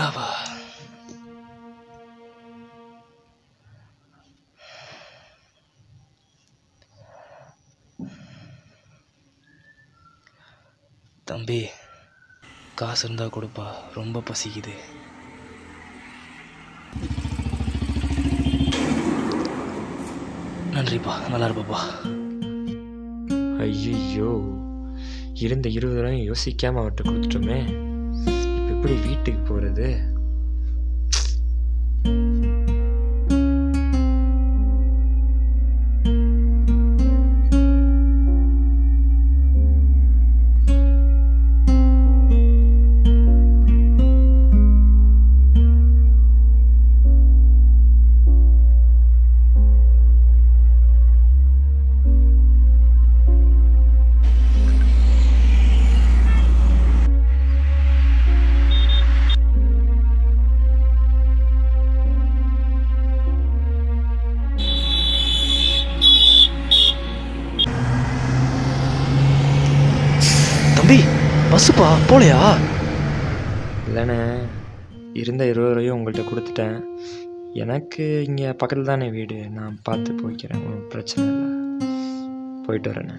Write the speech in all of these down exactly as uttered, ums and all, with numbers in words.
ஆண்டவா. தம்பி, காசு இருந்தா கொடுப்பா, ரொம்ப பசிக்குது. நன்றிப்பா, நல்லா இருப்பாப்பா. ஐயோ, இருந்த இருபது ரூபாயும் யோசிக்காம அவர்கிட்ட கொடுத்துட்டோமே. இப்போ எப்படி வீட்டுக்கு போறது? தம்பி, பஸ்ஸுப்பா, போலையா? இல்லைண்ணே, இருந்த இருபது ரூபாயும் உங்கள்கிட்ட கொடுத்துட்டேன். எனக்கு இங்கே பக்கத்தில் தானே வீடு, நான் பார்த்து போய்க்கிறேன், ஒன்றும் பிரச்சனை இல்லை. போயிட்டு வரேண்ணே.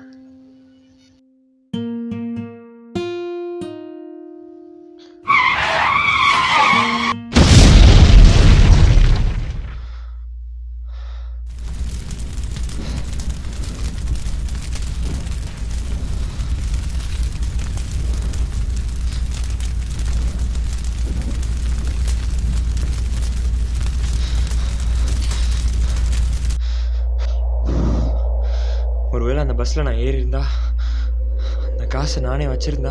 ஒருவேளை அந்த பஸ்ஸில் நான் ஏறி இருந்தா, அந்த காசை நானே வச்சிருந்தா,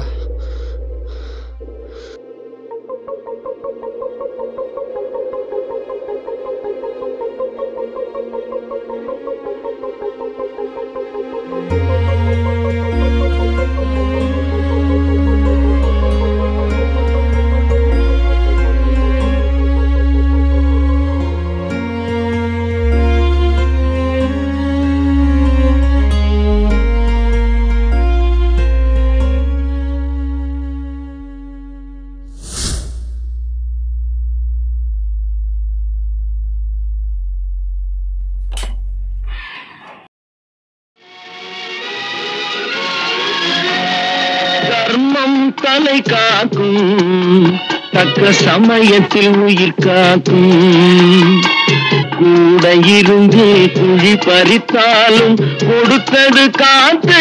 தர்மம் தலை காக்கும், தக்க சமயத்தில் உயிர் காக்கும். கூட இருந்து குழி பறித்தாலும் கொடுத்தது காத்து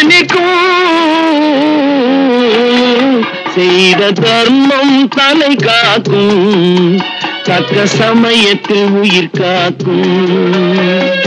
நிற்கும். செய்த தர்மம் தலை காக்கும், தக்க சமயத்தில் உயிர் காக்கும்.